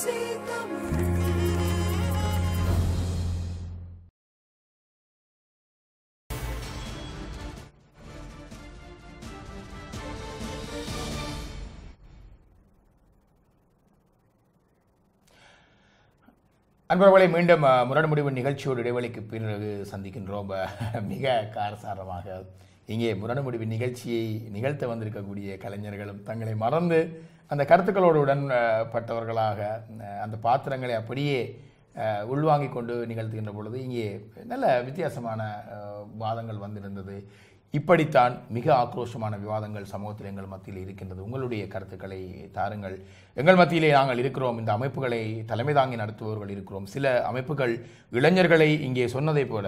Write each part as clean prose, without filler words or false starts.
அன்பர்களை மீண்டும் முரண் முடிவு நிகழ்ச்சியோடு இடைவெளிக்கு பிறகு சந்திக்கின்றோம். மிக காரசாரமாக இங்கே முரண் முடிவு நிகழ்ச்சியை நிகழ்த்த வந்திருக்கக்கூடிய கலைஞர்களும் தங்களை மறந்து அந்த கருத்துக்களோடு உடன்பட்டவர்களாக அந்த பாத்திரங்களை அப்படியே உள்வாங்கிக் கொண்டு நிகழ்த்துகின்ற பொழுது இங்கே நல்ல வித்தியாசமான வாதங்கள் வந்திருந்தது. இப்படித்தான் மிக ஆக்ரோஷமான விவாதங்கள் சமூகத்தில் எங்கள் மத்தியில் இருக்கின்றது. உங்களுடைய கருத்துக்களை தாருங்கள். எங்கள் மத்தியிலே நாங்கள் இருக்கிறோம். இந்த அமைப்புகளை தலைமை தாங்கி நடத்துபவர்கள் இருக்கிறோம். சில அமைப்புகள் இளைஞர்களை இங்கே சொன்னதை போல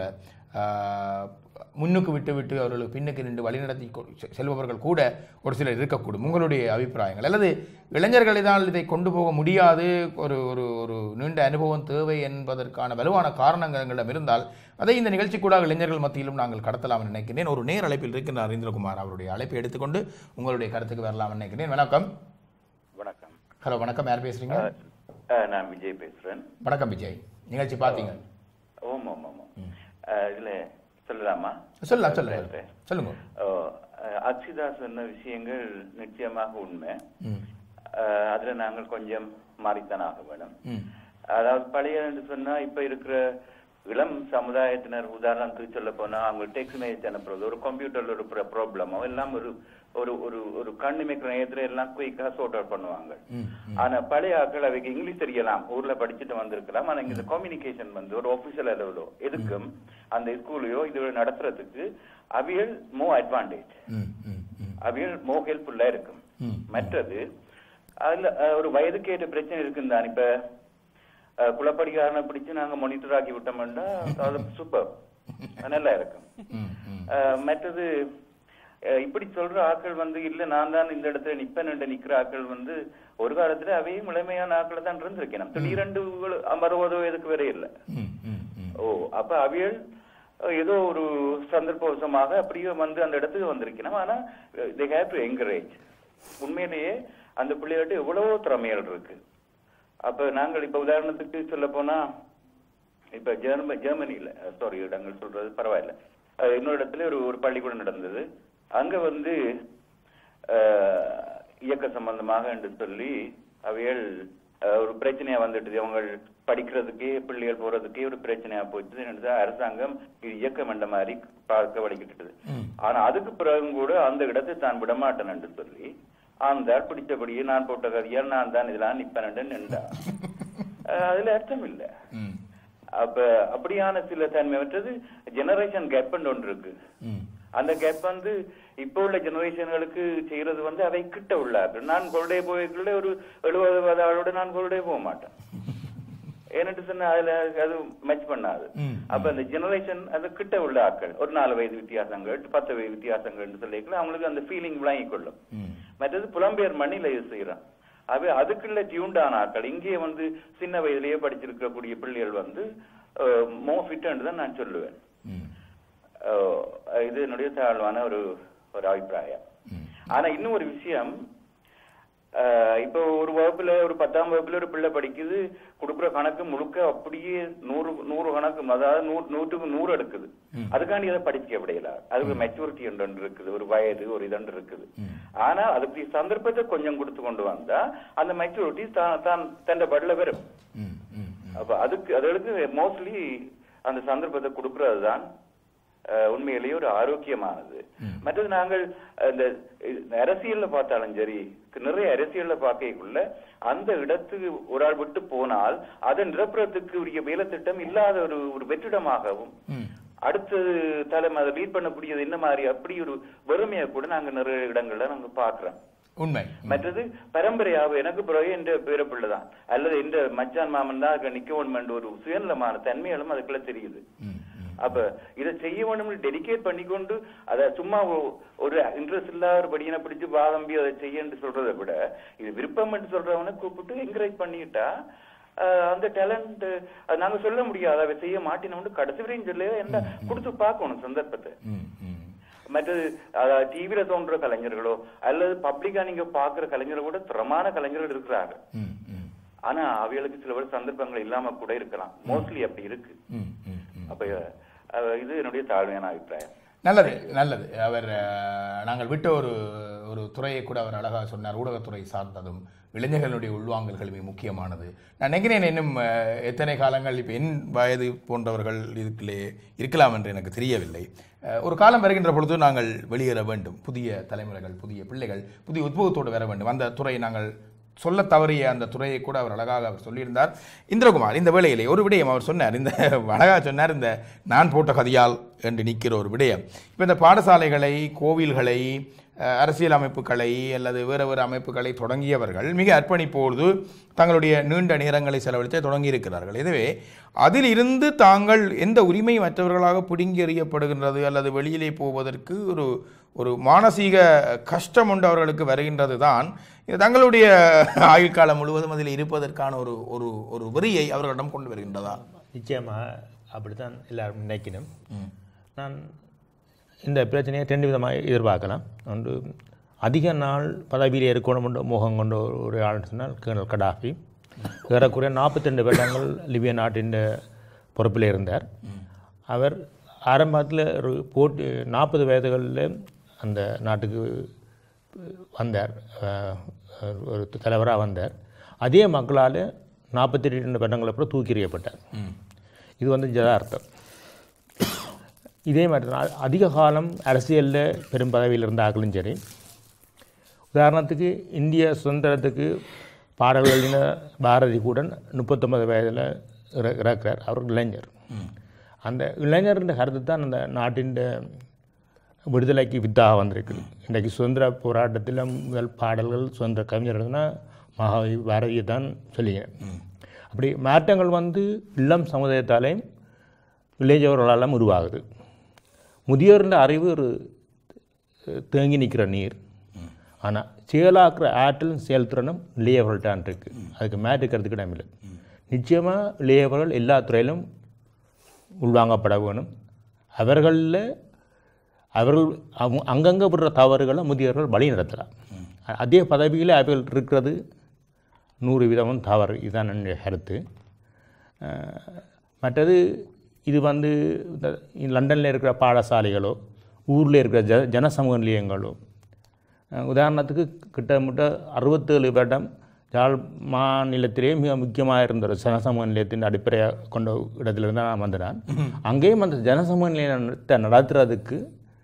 முன்னுக்கு விட்டு அவர்களுக்கு பின்னுக்கு நின்று வழிநடத்தி செல்பவர்கள் கூட ஒரு சிலர் இருக்கக்கூடும். உங்களுடைய அபிப்பிராயங்கள் அல்லது இளைஞர்களினால் இதை கொண்டு போக முடியாது, ஒரு ஒரு ஒரு நீண்ட அனுபவம் தேவை என்பதற்கான வலுவான காரணங்கள் எங்களிடம் இருந்தால் அதை இந்த நிகழ்ச்சி கூட இளைஞர்கள் மத்தியிலும் நாங்கள் கடத்தலாம் நினைக்கிறேன். ஒரு நேர் அழைப்பில் இருக்கின்ற அரவிந்தகுமார் அவருடைய அழைப்பை எடுத்துக்கொண்டு உங்களுடைய கருத்துக்கு வரலாம் நினைக்கிறேன். வணக்கம். வணக்கம். ஹலோ, வணக்கம். யார் பேசுறீங்க? நான் விஜய் பேசுறேன். வணக்கம் விஜய். நிகழ்ச்சி பார்த்தீங்க? ஓம் ஓம் ஓம். இதுல சொல்லலாமா? சொல்லலாம், சொல்லுங்க. அக்ஷிதா சொன்ன விஷயங்கள் நிச்சயமாக உண்மை. அதுல நாங்கள் கொஞ்சம் மாறித்தான் ஆக வேணும். அதாவது பழைய என்று சொன்னா இப்ப இருக்கிற இளம் சமுதாயத்தினர் உதாரணத்துக்கு சொல்ல போனா அவங்க டெக்ஸ்ட் மெசேஜ் அனுப்புறது, ஒரு கம்ப்யூட்டர்ல ஒரு ப்ராப்ளமோ எல்லாம் ஒரு ஒரு ஒரு ஒரு கண்ணிமைக்கிற நேரத்துல எல்லாம் குயிக்கா சோர்ட் அவுட் பண்ணுவாங்க. ஆனா பழைய ஆட்கள் அவைக்கு இங்கிலீஷ் தெரியலாம், ஊர்ல படிச்சுட்டு வந்திருக்கலாம். ஆனா இந்த கம்யூனிகேஷன் வந்து ஒரு ஆபீஷியல் அளவிலோ எதுக்கும் அந்த ஸ்கூலையோ இது நடத்துறதுக்கு அவியல் மோ அட்வான்டேஜ், அவியல் மோ ஹெல்ப்ஃபுல்லா இருக்கும். மற்றது அதுல ஒரு வயதுக்கேற்ற பிரச்சனை இருக்குன்னு தான். இப்ப குளப்படிக்காரனை பிடிச்சு நாங்க மானிட்டர் ஆக்கி விட்டோம்னா அது சூப்பர், நல்லா இருக்கும். மற்றது இப்படி சொல்ற ஆட்கள் வந்து இல்ல நான் தான் இந்த இடத்துல நிப்பேன் நிக்கிற ஆட்கள் வந்து ஒரு காலத்துல அவையும் இளமையான ஆட்கள் தான் இருந்திருக்கேன். திடீரெண்டு 60 வயதுக்கு வரை இல்லை. அப்ப அவியல் ஏதோ ஒரு சந்தர்ப்பவசமாக அப்படியே வந்து அந்த இடத்துக்கு வந்திருக்கணும். ஆனா they have to encourage. உண்மையிலேயே அந்த பிள்ளைகிட்ட எவ்வளவோ திறமைகள் இருக்கு. அப்ப நாங்கள் இப்ப உதாரணத்துக்கு சொல்ல போனா இப்ப ஜெர்மனியில இடங்கள் சொல்றது பரவாயில்ல, இன்னொரு இடத்துல ஒரு பள்ளிக்கூடம் நடந்தது. அங்க வந்து இயக்க சம்பந்தமாக என்று சொல்லி அவைகள் ஒரு பிரச்சனையா வந்துட்டு அவங்க படிக்கிறதுக்கே பிள்ளைகள் போறதுக்கே ஒரு பிரச்சனையா போச்சு. அரசாங்கம் இது இயக்கம் என்ற மாதிரி பார்க்க வடிக்கிட்டது. ஆனா அதுக்கு பிறகு கூட அந்த இடத்தை தான் விடமாட்டேன் என்று சொல்லி அந்த பிடிச்சபடியே நான் போட்ட கதையால் நான் தான் இதெல்லாம் நிப்பேன் நின்றா. அதுல அர்த்தம் இல்லை. அப்ப அப்படியான சில தன்மையற்றது ஜெனரேஷன் கேப் ஒன்று இருக்கு. அந்த கேப் வந்து இப்ப உள்ள ஜெனரேஷன்களுக்கு செய்யறது வந்து அவை கிட்ட உள்ளார்கள். நான் கொள்ளைய போய்க்குள்ள ஒரு 70 ஆளோட நான் கொள்ளைய போக மாட்டேன். ஏன்னு சொன்னா அதுல அது மேட்ச் பண்ணாது. அப்ப அந்த ஜெனரேஷன் அது கிட்ட உள்ள ஆட்கள் ஒரு 4 வயது வித்தியாசங்கள் 10 வயது வித்தியாசங்கள் சொல்லிக்கலாம். அவங்களுக்கு அந்த ஃபீலிங் விளங்கி கொள்ளும். மற்றது புலம்பெயர் மண்ணில யூஸ் செய்யறான். அவை அதுக்குள்ள டியூண்டான ஆட்கள் இங்கே வந்து சின்ன வயதிலேயே படிச்சிருக்கக்கூடிய பிள்ளைகள் வந்து மோ ஃபிட் தான் நான் சொல்லுவேன். இது என்னுடைய தாழ்வான ஒரு அபிப்பிராயம். ஆனா இன்னும் ஒரு விஷயம், இப்போ ஒரு வகுப்புல ஒரு 10ஆம் வகுப்புல ஒரு பிள்ளை படிக்குது, கொடுக்குற கணக்கு முழுக்க அப்படியே 100 கணக்கு, அதாவது 100க்கு 100 எடுக்குது. அதுக்காண்டி அதை படிக்க விடையில அதுக்கு மெச்சூரிட்டி ஒன்று இருக்குது, ஒரு வயது ஒரு இதன்று இருக்குது. ஆனா அதுக்கு சந்தர்ப்பத்தை கொஞ்சம் கொடுத்து கொண்டு வந்தா அந்த மெச்சூரிட்டி தான் தன் பட்ல வரும். அப்ப அதுக்கு மோஸ்ட்லி அந்த சந்தர்ப்பத்தை கொடுக்கறதுதான் உண்மையிலேயே ஒரு ஆரோக்கியமானது. மற்றது நாங்கள் இந்த அரசியல்ல பார்த்தாலும் சரி, நிறைய அரசியல்ல பார்க்கக்குள்ள அந்த இடத்துக்கு ஒரு ஆள் விட்டு போனால் அதை நிரப்புறதுக்கு உரிய வேலை திட்டம் இல்லாத ஒரு வெற்றிடமாகவும் அடுத்த தலைமை அதை லீட் பண்ணக்கூடியது என்ன மாதிரி அப்படி ஒரு வறுமையை கூட நாங்க நிறைய இடங்கள்ல நாங்க பாக்குறோம். உண்மை. மற்றது பரம்பரையாக எனக்கு பிறகு என்ற பேரப்பிள்ளைதான் அல்லது எந்த மச்சான் மாமன் தான் நிக்கணும் ஒரு சுயநலமான தன்மைகளும் அதுக்குள்ள தெரியுது. அப்ப இதை செய்ய வேண்டும் டெடிகேட் பண்ணிக்கொண்டு அதை சும்மா ஒரு இன்ட்ரெஸ்ட் இல்லாத ஒரு படியனை பிடிச்சு வாதம்பி அதை செய்ய சொல்றதை விட இது விருப்பம் என்று சொல்றவனை கூப்பிட்டு என்கரேஜ் பண்ணிட்டா அந்த டேலண்ட் நாங்க சொல்ல முடியாது. அதை செய்ய மாட்டினோம் கடைசி வரையும் சொல்ல என்ன கொடுத்து பார்க்கணும் சந்தர்ப்பத்தை. மற்றது டிவியில தோன்ற கலைஞர்களோ அல்லது பப்ளிக்கா நீங்க பாக்குற கலைஞர்களோ கூட திறமான கலைஞர்கள் இருக்கிறாங்க. ஆனா அவைகளுக்கு சில சந்தர்ப்பங்கள் இல்லாம கூட இருக்கலாம். மோஸ்ட்லி அப்படி இருக்கு. அப்ப இது என்னுடைய தாழ்மையான அபிப்பிராயம். நல்லது நல்லது. அவர் நாங்கள் விட்ட ஒரு துறையை கூட அவர் அழகாக சொன்னார். ஊடகத்துறை சார்ந்ததும் இளைஞர்களுடைய உள்வாங்கல்களுமே முக்கியமானது. நான் நினைக்கிறேன் இன்னும் எத்தனை காலங்கள் இப்போ என் வயது போன்றவர்கள் இதுக்குள்ளே இருக்கலாம் என்று எனக்கு தெரியவில்லை. ஒரு காலம் வருகின்ற பொழுது நாங்கள் வெளியேற வேண்டும். புதிய தலைமுறைகள், புதிய பிள்ளைகள் புதிய உத்வேகத்தோடு வர வேண்டும். அந்த துறை நாங்கள் சொல்ல தவறிய அந்த துறையை கூட அவர் அழகாக அவர் சொல்லியிருந்தார். இந்திரகுமார் இந்த வேளையிலே ஒரு விடயம் அவர் சொன்னார், இந்த அழகாக சொன்னார், இந்த நான் போட்ட கதியால் என்று நிற்கிற ஒரு விடயம். இப்போ இந்த பாடசாலைகளை, கோவில்களை, அரசியல் அமைப்புகளை அல்லது வேறு வேறு அமைப்புகளை தொடங்கியவர்கள் மிக அர்ப்பணிப்போடு தங்களுடைய நீண்ட நேரங்களை செலவழித்து தொடங்கி இருக்கிறார்கள். எனவே அதில் இருந்து தாங்கள் எந்த உரிமை மற்றவர்களாக பிடுங்கி எறியப்படுகின்றது அல்லது வெளியிலே போவதற்கு ஒரு மானசீக கஷ்டம் ஒன்று அவர்களுக்கு வருகின்றது தான். தங்களுடைய ஆயுள் காலம் முழுவதும் அதில் இருப்பதற்கான ஒரு வெறியை அவர்களிடம் கொண்டு வருகின்றதா? நிச்சயமாக அப்படித்தான் எல்லாரும் நினைக்கணும். நான் இந்த பிரச்சனையை 2 விதமாக எதிர்பார்க்கலாம். ஒன்று, அதிக நாள் பதவியில் இருக்கணும் என்ற மோகம் கொண்ட ஒரு ஆள் சொன்னால் கேர்னல் கடாஃபி. ஏறக்குறைய 42 வருடங்கள் லிபியா நாட்டின் பொறுப்பில் இருந்தார். அவர் ஆரம்பத்தில் ஒரு 40 வயதுகளில் அந்த நாட்டுக்கு வந்தார், ஒரு தலைவராக வந்தார். அதே மக்களால் 42 வருடங்கள் அப்புறம் தூக்கி எறியப்பட்டார். இது ஜதார்த்தம். இதே மாதிரி தான் அதிக காலம் அரசியலில் பெரும் பதவியில் இருந்தார்களும் சரி. உதாரணத்துக்கு இந்திய சுதந்திரத்துக்கு பாடல்களின பாரதி கூட 39 வயதில் இறக்கிறார். அவர் இளைஞர். அந்த இளைஞர்ன்ற கருத்து தான் அந்த நாட்டின் விடுதலைக்கு வித்தாக வந்திருக்கு. இன்றைக்கு சுதந்திர போராட்டத்தில் முதல் பாடல்கள் சுதந்திர கவிஞர்கள்னா மகாவி பாரதியை தான் சொல்லிக்கிறேன். அப்படி மாற்றங்கள் இளம் சமுதாயத்தாலே இளைஞர்களாலும் உருவாகுது. முதியோர்ன்ற அறிவு ஒரு தேங்கி நிற்கிற நீர். ஆனால் செயலாக்குற ஆற்றலும் செயல்திறனும் இளையவர்கள்டான் இருக்குது. அதுக்கு மாற்றுக்கிறதுக்கு இடமில்லை. நிச்சயமாக இளையவர்கள் எல்லா துறையிலும் உள்வாங்கப்பட வேணும். அவர்கள் அங்கங்கே விடுற தவறுகளை முதியோர்கள் வழி நடத்தலாம். அதே பதவியில் அவர்கள் இருக்கிறது 100% தவறு. இதுதான் என்னுடைய கருத்து. மற்றது இது இந்த லண்டனில் இருக்கிற பாடசாலைகளோ ஊரில் இருக்கிற ஜனசமூக நிலையங்களோ, உதாரணத்துக்கு கிட்டத்தட்ட 67 வருடம் யாழ் மாநிலத்திலே மிக முக்கியமாக இருந்த ஒரு ஜனசமூக நிலையத்தின் அடிப்படையாக கொண்ட இடத்திலிருந்து தான் நான் வந்தேன். அங்கேயும் அந்த ஜனசமூக நிலையத்தை நடத்துறதுக்கு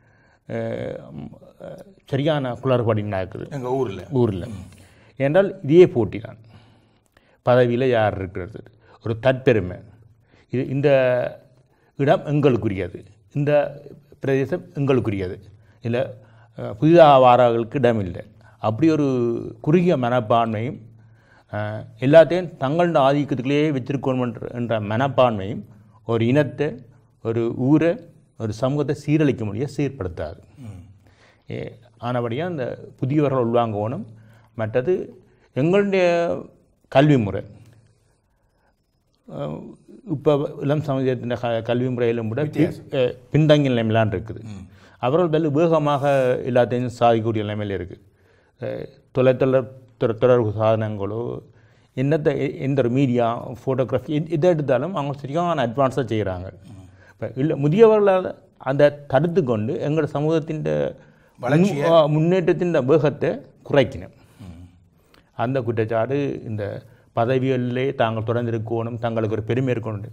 சரியான குளறுபடி நடக்குது எங்கள் ஊரில். என்றால் இதே போட்டி தான். பதவியில் யார் இருக்கிறது, ஒரு தற்பெருமை. இந்த இடம் எங்களுக்குரியது, இந்த பிரதேசம் எங்களுக்குரியது, இல்லை புதிதாக வாரர்களுக்கு இடம் இல்லை. அப்படி ஒரு குறுகிய மனப்பான்மையும் எல்லாத்தையும் தங்களோட ஆதிக்கத்துக்குள்ளேயே வச்சிருக்கணும் என்ற மனப்பான்மையும் ஒரு இனத்தை, ஒரு ஊரை, ஒரு சமூகத்தை சீரழிக்க முடியாது, சீர்படுத்தாது. ஆனபடியாக அந்த புதியவர்கள் உள்வாங்கணும். மற்றது எங்களுடைய கல்வி முறை இப்போ இளம் சமுதாயத்தின் கல்வி முறையிலும் கூட பின்தங்கிய நிலைமையிலான் இருக்குது. அவர்கள் வேகமாக எல்லாத்தையும் சாதிக்கக்கூடிய நிலைமையில் இருக்குது. தொடர்பு சாதனங்களோ எந்த ஒரு மீடியா, ஃபோட்டோகிராஃபி எதை எடுத்தாலும் அவங்க சரியான அட்வான்ஸாக செய்கிறாங்க. இப்போ இல்லை முதியவர்களால் அதை தடுத்து கொண்டு எங்களோட சமூகத்தின் முன்னேற்றத்தின் வேகத்தை குறைக்கணும். அந்த குற்றச்சாட்டு இந்த பதவிகளிலே தாங்கள் தொடர்ந்திருக்கணும், தங்களுக்கு ஒரு பெருமை இருக்கணும்.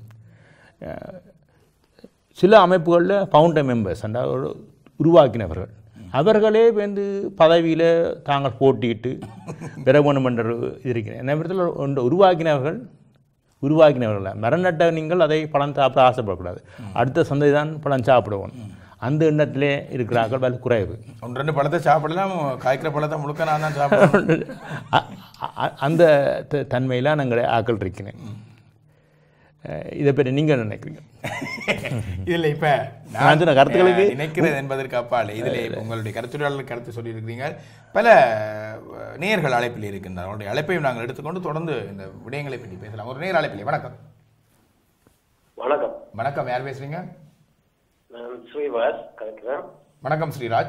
சில அமைப்புகளில் ஃபவுண்டர் மெம்பர்ஸ் உருவாக்கினவர்கள் அவர்களே பதவியில் தாங்கள் போட்டிட்டு பெறவேணும் என்ற இது இருக்கிறேன். என்ன விதத்தில் ஒன்று உருவாக்கினவர்கள் மரநட்ட நீங்கள் அதை பழம் சாப்பிட ஆசைப்படக்கூடாது. அடுத்த சந்தை தான் பழம் சாப்பிடுவோம். அந்த எண்ணத்திலே இருக்கிறார்கள் வேலை குறைவு. 1-2 பழத்தை சாப்பிடலாம், காய்க்கிற பழத்தை முழுக்க நான் தான் சாப்பிடுவேன். அந்த தன்மையெல்லாம் நாங்கள் ஆக்கள் இருக்கிறேன். இதை பற்றி நீங்கள் நினைக்கிறீங்க? இதில் இப்போ நான் சொன்ன கருத்துக்களுக்கு நினைக்கிறது என்பதற்கு அப்பால் இதில் உங்களுடைய கருத்துரையாளர்கள் கருத்து சொல்லியிருக்கிறீங்க. பல நேயர்கள் அழைப்பில் இருக்கின்றனர். அவருடைய அழைப்பையும் நாங்கள் எடுத்துக்கொண்டு தொடர்ந்து இந்த விடயங்களை பற்றி பேசலாம். ஒரு நேர் அழைப்பில். வணக்கம். வணக்கம். வணக்கம். யார் பேசுறீங்க? ஸ்ரீவாஸ் கலக்கிறேன். வணக்கம் ஸ்ரீராஜ்.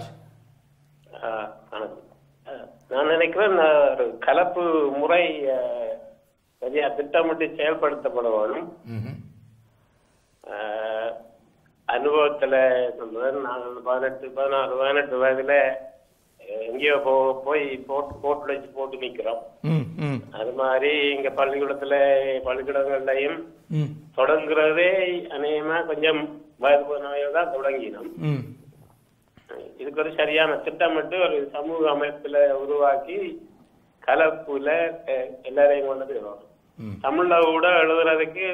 நான் நினைக்கிறேன் ஒரு கலப்பு முறை சரியா திட்டமிட்டு செயல்படுத்தப்பட வேணும். அனுபவத்துல நாங்கள் 18 வயதுல எங்கேயோ போய் போட்டு வச்சு போட்டு நிக்கிறோம். அது மாதிரி இங்க பள்ளிக்கூடங்கள்லயும் தொடங்குறதே அநேகமா கொஞ்சம் வயது போனவையதான் தொடங்கினோம். இதுக்கு ஒரு சரியான திட்டமிட்டு ஒரு சமூக அமைப்புல உருவாக்கி கலப்புல எல்லாரையும் கொண்டு போயிடுவோம். தமிழ்ல கூட எழுதுறதுக்கு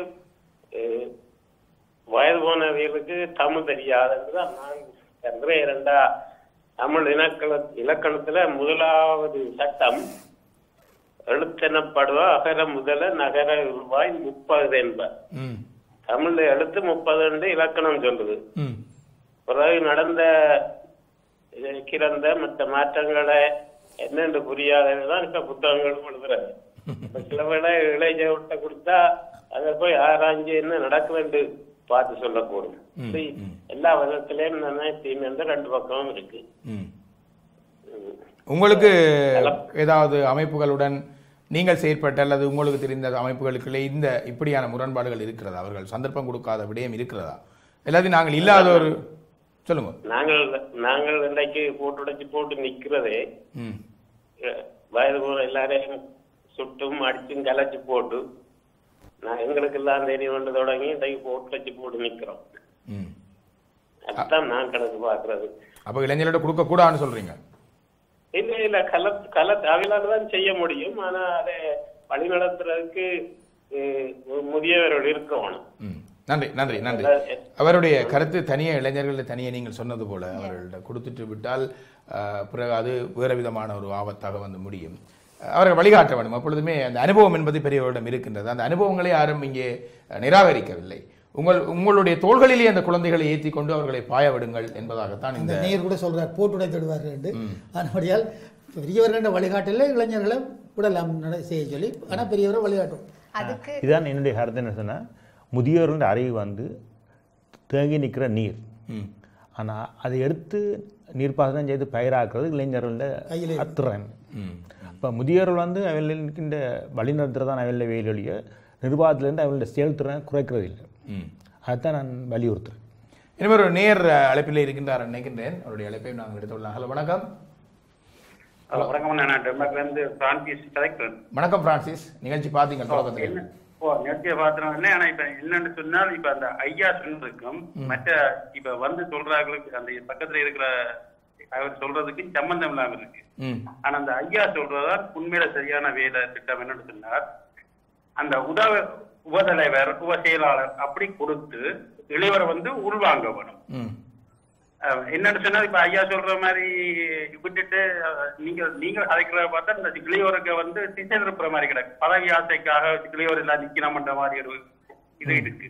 வயது போனவர்களுக்கு தமிழ் தெரியாதுன்றதான் நான் 2 தமிழ் இலக்கணத்துல முதலாவது சட்டம் எழுத்தெனப்படுவ அகர முதல நகர ரூபாய் 30 என்பர். தமிழ்ல எழுத்து 30 இலக்கணம் சொல்லுது. பிறகு நடந்த கிடந்த மற்ற மாற்றங்களை என்னென்று புரியாததான் இப்ப புத்தகங்கள் எழுதுறது. சில வேளை இளைஞர்கிட்ட கொடுத்தா அதை போய் ஆராய்ஞ்சு என்ன நடக்குதுன்னு பார்த்து சொல்லக்கூடும். எல்லா விதத்திலயும் தீமை 2 பக்கமும் இருக்கு. உங்களுக்கு ஏதாவது அமைப்புகளுடன் நீங்கள் செயற்பட்ட அல்லது உங்களுக்கு தெரிந்த அமைப்புகளுக்குள்ளே இந்த இப்படியான முரண்பாடுகள் இருக்கிறதா? அவர்கள் சந்தர்ப்பம் கொடுக்காத விடயம் இருக்கிறதா? எல்லாத்தையும் நாங்கள் இல்லாத ஒரு சொல்லுங்க. நாங்கள் இன்றைக்கு போட்டு நிக்கிறதே வயது போன எல்லாரையும் சுட்டும் அடிச்சும் கலைச்சு போட்டு எங்களுக்கு எல்லாம் தெரியும் தொடங்கி இன்றைக்கு போட்டு நிக்கிறோம். அதுதான் நான் கணக்கு பாக்குறது. அப்ப இளைஞர்கிட்ட கொடுக்க கூடாதுன்னு சொல்றீங்க? இல்ல அவங்களாலதான் செய்ய முடியும். ஆனா அதை வழி நடத்துறதுக்கு முதியவர்கள் இருக்கணும். நன்றி நன்றி நன்றி. அவருடைய கருத்து தனியே இளைஞர்கள் தனியே நீங்கள் சொன்னது போல அவர்கள்ட்ட கொடுத்துட்டு விட்டால் பிறகு அது வேறு விதமான ஒரு ஆபத்தாக வந்து முடியும். அவர்கள் வழிகாட்ட வேண்டும். அப்பொழுதுமே அந்த அனுபவம் என்பது பெரியவரிடம் இருக்கின்றது. அந்த அனுபவங்களை யாரும் இங்கே நிராகரிக்கவில்லை. உங்களுடைய தோள்களிலே அந்த குழந்தைகளை ஏற்றி கொண்டு அவர்களை பாய விடுங்கள் என்பதாகத்தான் இந்த நேர் கூட சொல்றார், போட்டுடை தொடுவார்கள் என்று. அதனுடையால் பெரியவர்கள் வழிகாட்டில் இளைஞர்களை விடலாம் செய்ய சொல்லி, ஆனால் பெரியவரை வழிகாட்டும். இதுதான் என்னுடைய கருத்து. என்ன சொன்னால், முதியோர்கள் அறிவு வந்து தேங்கி நிற்கிற நீர், ஆனால் அதை எடுத்து நீர்ப்பாசனம் செய்து பயிராக்குறது இளைஞர்கள அத்துறன். இப்போ முதியோர்கள் வந்து அவர்கள் இருக்கின்ற வழிநடத்துறதான் அவர்கள வேலையொழிய நிர்வாகத்திலேருந்து அவங்களோட செயல்திறன் குறைக்கிறது இல்லை. அதுதான் நான் வலியுறுத்துறேன். இனிமேல் ஒரு நேர் அழைப்பில் இருக்கின்றார் நினைக்கின்றேன். அவருடைய அழைப்பையும் நாங்கள் எடுத்துள்ளோம். ஹலோ, வணக்கம். வணக்கம், நான் டென்மார்க்லேருந்து பிரான்சிஸ் கதைக்கிறேன். வணக்கம் பிரான்சிஸ். நிகழ்ச்சி பார்த்தீங்க தொடக்கத்தில்? நிகழ்ச்சியை பார்த்தோம். ஆனா இப்ப என்னன்னு சொன்னால், இப்ப அந்த ஐயா சொன்னதுக்கும் மற்ற இப்ப வந்து சொல்றாங்களுக்கு அந்த பக்கத்துல இருக்கிற அவர் சொல்றதுக்கு சம்பந்தம் இல்லாம இருக்கு. ஆனா அந்த ஐயா சொல்றதான் உண்மையில சரியான வேலை திட்டம். என்னன்னு சொன்னார், அந்த உபதலைவர் உப செயலாளர் அப்படி கொடுத்து இளைவரை வந்து உள்வாங்க வேணும். என்னன்னு சொன்னா, இப்ப ஐயா சொல்ற மாதிரி விட்டுட்டு நீங்க அழைக்கிறத பார்த்தா இந்த இளையோருக்கு வந்து திசை திருப்புற மாதிரி கிடக்கு. பதவி ஆசைக்காக இளையோர் எல்லாம் நிக்கணும்ன்ற மாதிரி ஒரு இது இருக்கு.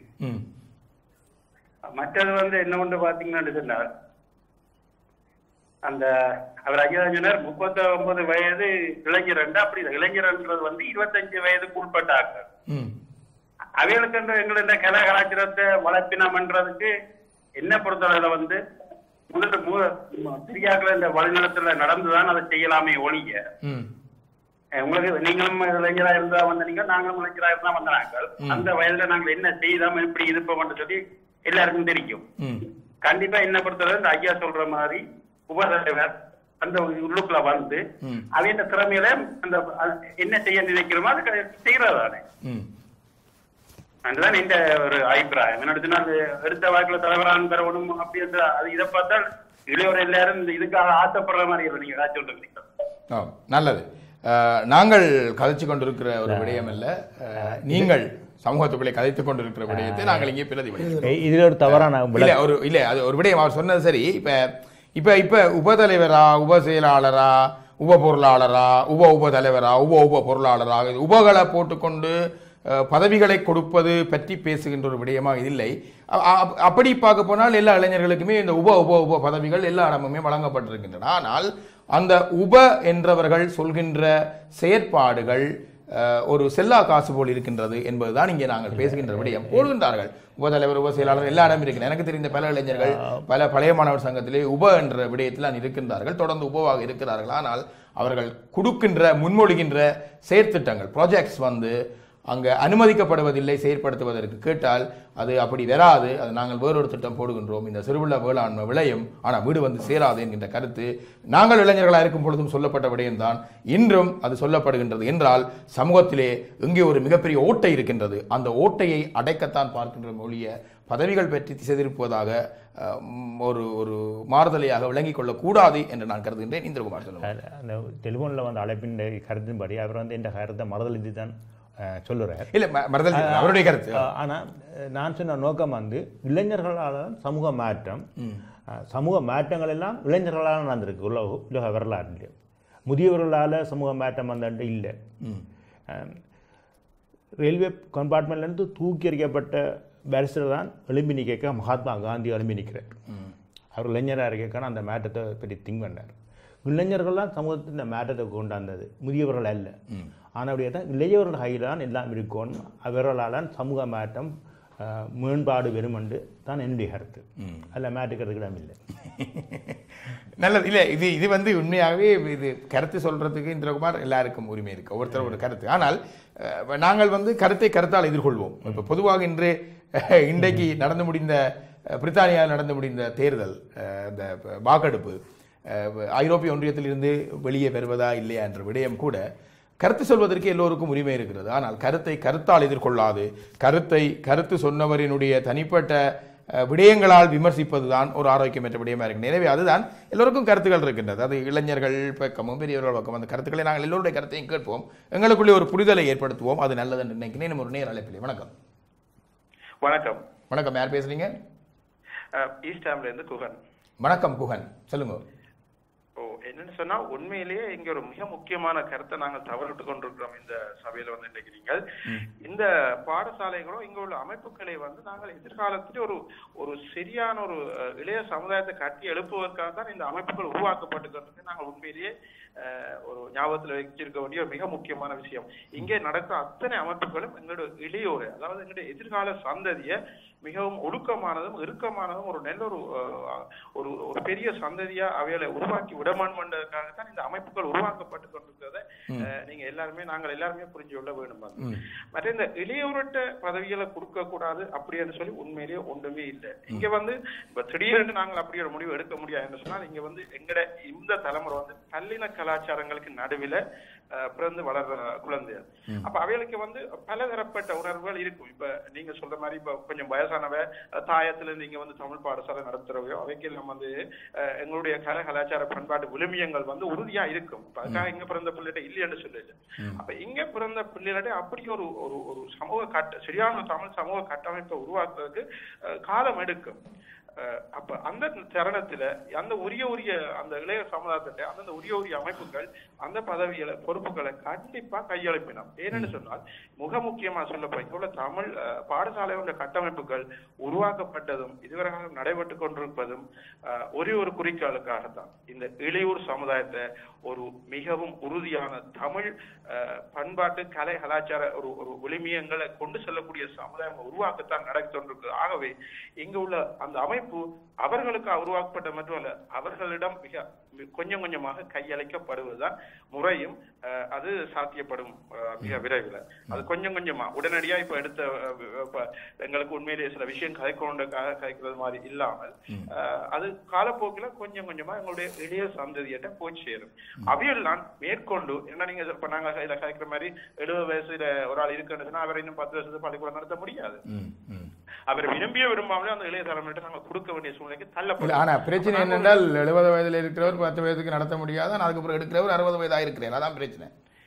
மற்றது வந்து என்ன ஒன்று பாத்தீங்கன்னு சொன்னார், அந்த அவர் ஐயா சொன்னார் 39 வயது இளைஞர். அப்படி இளைஞர்ன்றது வந்து 25 வயதுக்கு உட்பட்டாங்க. அவைகளுக்கு எங்களுடைய கல கலாச்சாரத்தை வளர்ப்பினம்ன்றதுக்கு என்ன பொறுத்தவரை வந்து சிரியாக்கள் இந்த வழிநடத்துல நடந்துதான் அதை செய்யலாமே ஒழிய, உங்களுக்கு நீங்களும் இளைஞரா இருந்தா வந்தீங்க, நாங்களும் இளைஞரா இருந்தா வந்தாங்க. அந்த வயதுல நாங்கள் என்ன செய்தாம இப்படி இருப்போம்னு சொல்லி எல்லாருக்கும் தெரியும். கண்டிப்பா என்ன பொறுத்தவரை இந்த ஐயா சொல்ற மாதிரி உபதலைவர் அந்த உள்ளுக்குள்ள வந்து அவங்க திறமையில அந்த என்ன செய்ய நினைக்கிறோமோ அது செய்யறதானே. அதுதான் இந்த ஒரு அபிப்பிராயம். என்னோட அந்த எடுத்த வாக்குல தலைவரான பெறணும் அப்படி அது இதை பார்த்தால் இளையோர் எல்லாரும் இதுக்காக ஆசைப்படுற மாதிரி இருக்கும். நீங்க ஏதாச்சும் சொல்றீங்க? நல்லது. நாங்கள் கதைச்சு கொண்டிருக்கிற ஒரு விடயம் அல்ல, நீங்கள் சமூகத்துக்குள்ளே கதைத்துக் கொண்டிருக்கிற விடயத்தை நாங்கள் இங்கே பிரதிபலிக்கிறோம். இதுல ஒரு தவறான இல்ல அது ஒரு விடயம் அவர் சொன்னது சரி. இப்ப உபதலைவரா, உப செயலாளரா, உப பொருளாளரா, உப தலைவரா, உப பொருளாளரா, உபகளை போட்டுக்கொண்டு பதவிகளை கொடுப்பது பற்றி பேசுகின்ற ஒரு விடயமாக இல்லை. அப்படி பார்க்க போனால் எல்லா இளைஞர்களுக்குமே இந்த உப பதவிகள் எல்லா இடமுமே வழங்கப்பட்டிருக்கின்றன. ஆனால் அந்த உப என்றவர்கள் சொல்கின்ற செயற்பாடுகள் ஒரு செல்லா காசு போல் இருக்கின்றது என்பதுதான் இங்கே நாங்கள் பேசுகின்ற விடயம். போடுகின்றார்கள் உபதலைவர், உப செயலாளர் எல்லா இடமும் இருக்கிறது. எனக்கு தெரிந்த பல இளைஞர்கள் பல பழைய மாணவர் சங்கத்திலே உப என்ற விடயத்தில் இருக்கின்றார்கள், தொடர்ந்து உபவாக இருக்கிறார்கள். ஆனால் அவர்கள் கொடுக்கின்ற முன்மொழிகின்ற செயற்திட்டங்கள் ப்ராஜெக்ட்ஸ் வந்து அங்கே அனுமதிக்கப்படுவதில்லை செயற்படுத்துவதற்கு. கேட்டால் அது அப்படி வராது, அது நாங்கள் வேறொரு திட்டம் போடுகின்றோம், இந்த சிறுவுள்ள வேளாண்மை விளையும், ஆனால் வீடு வந்து சேராது என்கின்ற கருத்து நாங்கள் இளைஞர்களாக இருக்கும் பொழுதும் சொல்லப்பட்ட விடயம்தான், இன்றும் அது சொல்லப்படுகின்றது. என்றால் சமூகத்திலே இங்கே ஒரு மிகப்பெரிய ஓட்டை இருக்கின்றது. அந்த ஓட்டையை அடைக்கத்தான் பார்க்கின்ற மொழிய பதவிகள் பற்றி திசை திருப்புவதாக ஒரு ஒரு மாறுதலையாக விளங்கிக் கொள்ளக்கூடாது என்று நான் கருதுகின்றேன். இந்திரகுமார் சொல்லுவார். அந்த டெலிஃபோனில் வந்து அழைப்பின் கருத்தின்படி அவர் வந்து இந்த கருத்தை மறுதளித்து தான் சொல்லுறார். இல்லை, மறுதல் அவருடைய கருத்து. ஆனால் நான் சொன்ன நோக்கம் வந்து இளைஞர்களால் சமூக மாற்றம், சமூக மாற்றங்கள் எல்லாம் இளைஞர்களால் நடந்திருக்கு உலக வரலாறு. முதியவர்களால் சமூக மாற்றம் வந்தாண்டு இல்லை. ரயில்வே கம்பார்ட்மெண்ட்லேருந்து தூக்கி எறிக்கப்பட்ட பேரிஸ்டர் தான் எழும்பி நிற்க மகாத்மா காந்தி எழும்பி நிற்கிறார். அவர் இளைஞராக இருக்கக்கான அந்த மாற்றத்தை பற்றி திங்க் பண்ணார். இளைஞர்கள் தான் சமூகத்தில் இந்த மாற்றத்தை கொண்டாந்தது, முதியவர்கள் அல்ல. ஆனால் அப்படியே தான் இளையவர்கள் கையில் தான் எல்லாம் இருக்கும். அவர்களால் சமூக மாற்றம் மேம்பாடு வரும் என்று தான் என்னுடைய கருத்து. அதில் மாற்றுக்கிறதுக்கு இடம் இல்லை. நல்லது. இல்லை, இது வந்து உண்மையாகவே இது கருத்து சொல்கிறதுக்கு இந்திரகுமார் எல்லாருக்கும் உரிமை இருக்குது, ஒவ்வொருத்தர் ஒரு கருத்து. ஆனால் நாங்கள் வந்து கருத்தால் எதிர்கொள்வோம். இப்போ பொதுவாக இன்றைக்கு நடந்து முடிந்த பிரித்தானியாவில் நடந்து முடிந்த தேர்தல், இந்த வாக்கெடுப்பு, ஐரோப்பிய ஒன்றியத்திலிருந்து வெளியே வருவதா இல்லையா என்ற விடயம் கூட கருத்து சொல்வதற்கு எல்லோருக்கும் உரிமை இருக்கிறது. ஆனால் கருத்தால் எதிர்கொள்ளாது, கருத்து சொன்னவரினுடைய தனிப்பட்ட விடயங்களால் விமர்சிப்பதுதான் ஒரு ஆரோக்கியமற்ற விடயமாக இருக்கு. எனவே அதுதான் எல்லோருக்கும் கருத்துக்கள் இருக்கின்றது. அது இளைஞர்கள் பக்கமும் பெரியவர்கள் பக்கம் அந்த கருத்துக்களை நாங்கள் எல்லோருடைய கருத்தையும் கேட்போம், எங்களுக்குள்ளே ஒரு புரிதலை ஏற்படுத்துவோம். அது நல்லது என்று நினைக்கிறேன். ஒரு நேர் அழைப்பில்லை. வணக்கம். வணக்கம். வணக்கம். யார் பேசுறீங்க? ஈஸ்டாம்ல இருந்து குகன். வணக்கம் குகன், சொல்லுங்க. என்னன்னு சொன்னா, உண்மையிலேயே இங்க ஒரு மிக முக்கியமான கருத்தை நாங்கள் தவறிட்டு கொண்டிருக்கிறோம் இந்த சபையில வந்து நினைக்கிறீங்க. இந்த பாடசாலைகளும் இங்க உள்ள அமைப்புகளை வந்து நாங்கள் எதிர்காலத்தில் ஒரு சரியான ஒரு இளைய சமுதாயத்தை கட்டி எழுப்புவதற்காக தான் இந்த அமைப்புகள் உருவாக்கப்பட்டு நாங்கள் உண்மையிலேயே ஒரு ஞாபகத்தில் வச்சிருக்க வேண்டிய ஒரு மிக முக்கியமான விஷயம். இங்கே நடக்கிற அத்தனை அமைப்புகளும் எங்களுடைய இளையோரை, அதாவது எங்களுடைய எதிர்கால சந்ததியை மிகவும் ஒழுக்கமானதும் இறுக்கமானதும் ஒரு நல்ல ஒரு ஒரு பெரிய சந்ததியா அவைகளை உருவாக்கி விடமான்மன்றதுக்காகத்தான் இந்த அமைப்புகள் உருவாக்கப்பட்டு கொண்டிருக்கிறத நீங்க நாங்கள் எல்லாருமே புரிஞ்சு கொள்ள வேண்டும். மற்ற இந்த இளையோரட்ட பதவிகளை கொடுக்க கூடாது அப்படின்னு சொல்லி உண்மையிலேயே ஒன்றுமே இல்லை. இங்க வந்து இப்ப திடீரென்று நாங்கள் அப்படி ஒரு முடிவு எடுக்க முடியாது என்று சொன்னால், இங்க வந்து எங்கட இந்த தலைமுறை வந்து பல்லின கலாச்சாரங்களுக்கு நடுவில் பிறந்து வளர்ற குழந்தைகள். அப்ப அவைகளுக்கு வந்து பலதரப்பட்ட உணர்வுகள் இருக்கும். இப்ப நீங்க சொல்ற மாதிரி இப்ப கொஞ்சம் வயசானவ தாயத்துல நீங்க வந்து தமிழ் பாடசாலை நடத்துறவையோ அவைக்கெல்லாம் வந்து எங்களுடைய கலாச்சார பண்பாட்டு விழுமியங்கள் வந்து உறுதியா இருக்கும். அதுக்காக இங்க பிறந்த பிள்ளைகிட்ட இல்லைன்னு சொல்லல. அப்ப இங்க பிறந்த பிள்ளைகிட்ட அப்படி ஒரு சமூக சரியான தமிழ் சமூக கட்டமைப்பை உருவாக்குறதுக்கு காலம் எடுக்கும். அப்ப அந்த தருணத்துல அந்த உரிய அந்த இளைய சமுதாயத்திட்ட அந்த உரிய அமைப்புகள் அந்த பதவிகளை பொறுப்புகளை கண்டிப்பா கையளிப்பினோம். ஏன்னு சொன்னால், மிக முக்கியமா சொல்ல போய் தமிழ் பாடசாலையோட கட்டமைப்புகள் உருவாக்கப்பட்டதும் இதுவரை நடைபெற்று கொண்டிருப்பதும் ஒரு குறிக்கோளுக்காகத்தான். இந்த இளையூர் சமுதாயத்தை ஒரு மிகவும் உறுதியான தமிழ் பண்பாட்டு கலை கலாச்சார ஒரு விழுமியங்களை கொண்டு செல்லக்கூடிய சமுதாயம் உருவாக்கத்தான் நடத்தி கொண்டிருக்கு. ஆகவே இங்கு உள்ள அந்த அமைப்பு அவர்களுக்கு உருவாக்கப்பட்ட மட்டுமல்ல, அவர்களிடம் மிக கொஞ்சம் கொஞ்சமாக கையளிக்கப்படுவதுதான் முறையும் அது சாத்தியப்படும் மிக விரைவில். அது கொஞ்சம் கொஞ்சமா உடனடியா இப்ப எங்களுக்கு உண்மையிலேயே சில விஷயம் கதைக்கிறது மாதிரி இல்லாமல் அது காலப்போக்கில கொஞ்சம் கொஞ்சமா எங்களுடைய இளைய சந்ததியிட்ட போய் சேரும். அவையில் நான் மேற்கொண்டு என்ன நீங்க இப்ப நாங்க இதை கதைக்கிற மாதிரி 70 வயசுல ஒரு ஆள் இருக்குன்னு அவரை இன்னும் 10 வருஷத்துக்கு பள்ளிக்கூடம் நடத்த முடியாது. அவர் விரும்பாமலே அந்த இளைய தலைமுறையிட்ட நாங்க கொடுக்க வேண்டிய சூழ்நிலைக்கு தள்ளப்படும். ஆனா பிரச்சனை என்னென்றால் 70 வயதுல இருக்கிறவர் 10 வயதுக்கு நடத்த முடியாது, அதுக்கப்புறம் எடுக்கிறவர் 60 வயதா இருக்கிறேன். அதான் பிரச்சனை.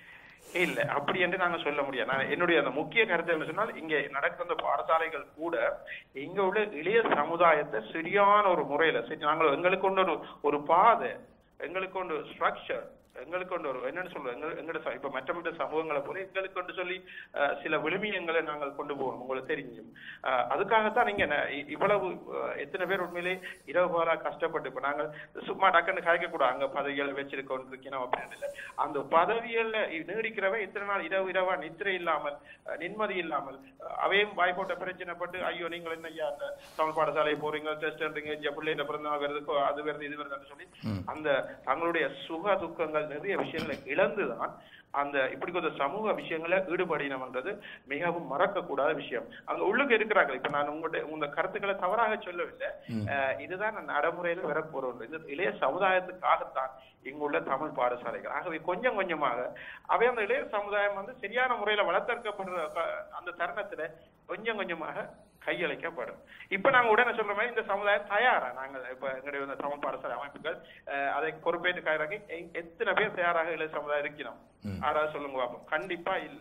இல்ல அப்படி என்று நாங்க சொல்ல முடியாது. நான் என்னுடைய அந்த முக்கிய கருத்து என்ன சொன்னால், இங்க நடக்கிற அந்த பாடசாலைகள் கூட இங்க உள்ள இளைய சமுதாயத்தை சரியான ஒரு முறையில நாங்கள் எங்களுக்கு கொண்டு ஒரு பாதை, எங்களுக்கு கொண்டு ஸ்ட்ரக்சர், எங்களுக்கு கொண்டு என்னன்னு சொல்றோம், எங்களோட இப்ப மற்ற சமூகங்களை போல எங்களுக்கு கொண்டு சொல்லி சில விழுமியங்களை நாங்கள் கொண்டு போகணும். உங்களுக்கு தெரியும். அதுக்காகத்தான் நீங்க இவ்வளவு எத்தனை பேர் உண்மையிலே இரவு போரா கஷ்டப்பட்டு இப்ப நாங்கள் சும்மா டக்குன்னு கதைக்க கூட அங்க பதவிகளை வச்சிருக்கோம் அப்படின்னு அந்த பதவிகள்ல நீடிக்கிறவ எத்தனை நாள் இரவா நித்திரை இல்லாமல் நிம்மதி இல்லாமல் அவையும் வாய்ப்போட்ட பிரச்சனைப்பட்டு ஐயோ நீங்கள் என்ன ஐயா அந்த தமிழ் பாடசாலையை போறீங்க, டெஸ்ட்ன்றீங்க, பிள்ளைங்க பிறந்த நாள் வருது, அது வருது, இது வருதுன்னு சொல்லி அந்த தங்களுடைய சுக துக்கங்கள் நிறைய விஷயங்களை இழந்துதான் அந்த இப்படி கொஞ்சம் சமூக விஷயங்களை ஈடுபடினம்ன்றது மிகவும் மறக்கக்கூடாத விஷயம். அங்க உள்ளுக்கு இருக்கிறார்கள். இப்ப நான் உங்க கருத்துக்களை தவறாக சொல்லவில்லை. இதுதான் நடைமுறையில வரப்போற ஒன்று. இந்த இளைய சமுதாயத்துக்காகத்தான் இங்குள்ள தமிழ் பாடசாலைகள். ஆகவே கொஞ்சம் கொஞ்சமாக அவை அந்த இளைய சமுதாயம் வந்து சரியான முறையில வளர்த்தெடுக்கப்படுற அந்த தருணத்துல கொஞ்சம் கொஞ்சமாக கையளிக்கப்படும். இப்ப நாங்க உடனே சொல்ற மாதிரி இந்த சமுதாயம் தயாரா, நாங்க இப்ப எங்களுடைய தமிழ் பாடசாலை அமைப்புகள் அதை பொறுப்பேற்று கையாக்கி எத்தனை பேர் தயாராக இளைய சமுதாயம் இருக்கணும்? யாராவது சொல்லுங்க பாப்போம். கண்டிப்பா இல்ல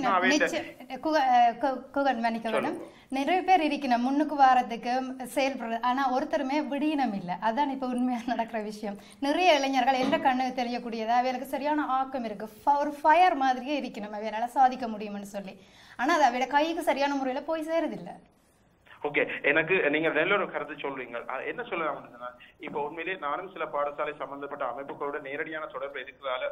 இருக்கணும். நிறைய பேர் இருக்கணும் முன்னுக்கு வாரத்துக்கு செயல்படுறது. ஆனா ஒருத்தருமே விடியனம் இல்லை. அதான் இப்ப உண்மையா நடக்கிற விஷயம். நிறைய இளைஞர்கள் எந்த கண்ணுக்கு தெரியக்கூடியதா அவைகளுக்கு சரியான ஆக்கம் இருக்கு. ஒரு ஃபயர் மாதிரியே இருக்கணும் அவையால சாதிக்க முடியும்னு சொல்லி. ஆனா அது அவையோட கைக்கு சரியான முறையில போய் சேருதில்லை. ஓகே, எனக்கு நீங்க நல்ல ஒரு கருத்து சொல்றீங்க. என்ன சொல்லலாம்னா, இப்ப உண்மையிலேயே நானும் சில பாடசாலை சம்பந்தப்பட்ட அமைப்புகளோட நேரடியான தொடர்பு இருக்கிறதால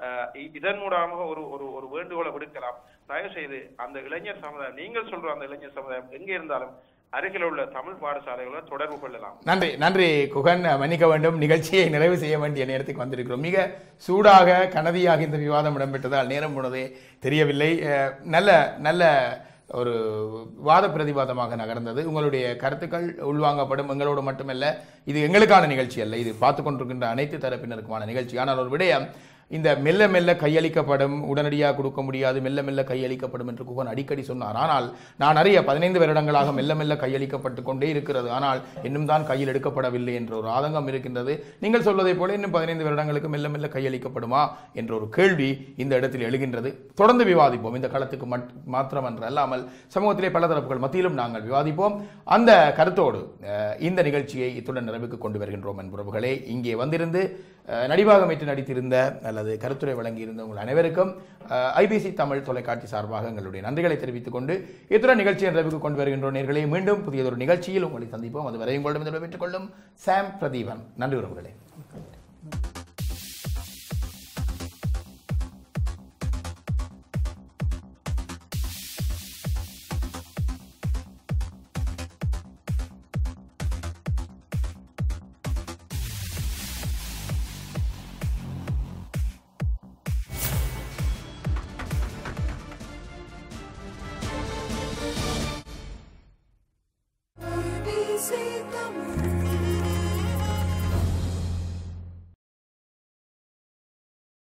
இதன் மூலமாக ஒரு வேண்டுகோளை விடுக்கலாம். தயவு செய்து அந்த இளைஞர் சமுதாயம், நீங்கள் சொல்ற அந்த இளைஞர் சமுதாயம் எங்க இருந்தாலும் அருகில் உள்ள தமிழ் பாடசாலைகளை தொடர்பு கொள்ளலாம். நன்றி நன்றி குகன். மன்னிக்க வேண்டும், நிகழ்ச்சியை நிறைவு செய்ய வேண்டிய நேரத்துக்கு வந்திருக்கிறோம். மிக சூடாக கனதியாக இந்த விவாதம் இடம்பெற்றதால் நேரம் போனதே தெரியவில்லை. நல்ல நல்ல ஒரு வாத பிரதிவாதமாக நகர்ந்தது. உங்களுடைய கருத்துக்கள் உள்வாங்கப்படும். எங்களோடு மட்டுமல்ல, இது எங்களுக்கான நிகழ்ச்சி அல்ல, இது பார்த்து கொண்டிருக்கின்ற அனைத்து தரப்பினருக்குமான நிகழ்ச்சி. ஆனால் ஒரு விடயம், இந்த மெல்ல மெல்ல கையளிக்கப்படும், உடனடியாக கொடுக்க முடியாது, மெல்ல மெல்ல கையளிக்கப்படும் என்று குகன் அடிக்கடி சொன்னார். ஆனால் நான் அறிய 15 வருடங்களாக மெல்ல மெல்ல கையளிக்கப்பட்டு கொண்டே இருக்கிறது. ஆனால் இன்னும் தான் கையில் எடுக்கப்படவில்லை என்ற ஒரு ஆதங்கம் இருக்கின்றது. நீங்கள் சொல்வதை போல இன்னும் 15 வருடங்களுக்கு மெல்ல மெல்ல கையளிக்கப்படுமா என்ற ஒரு கேள்வி இந்த இடத்தில் எழுகின்றது. தொடர்ந்து விவாதிப்போம். இந்த களத்துக்கு மாத்திரமன்று அல்லாமல் சமூகத்திலே பல தரப்புகள் மத்தியிலும் நாங்கள் விவாதிப்போம். அந்த கருத்தோடு இந்த நிகழ்ச்சியை இத்துடன் நிறைவுக்கு கொண்டு வருகின்றோம் என்பவர்களே. இங்கே வந்திருந்து நடிபாகமேற்று நடித்திருந்த அல்லது கருத்துரை வழங்கியிருந்த உங்கள் அனைவருக்கும் ஐபிசி தமிழ் தொலைக்காட்சி சார்பாக எங்களுடைய நன்றிகளை தெரிவித்துக் கொண்டு இத்துடன் நிகழ்ச்சியை நிறைவுக்கு கொண்டு வருகின்றோம். நேயர்களே, மீண்டும் புதியதொரு நிகழ்ச்சியில் உங்களை சந்திப்போம். அதுவரை உங்களிடம் விடைபெற்றுக் கொள்ளும் சாம் பிரதீபன். நன்றி உறவுகளே. ABC Tamil.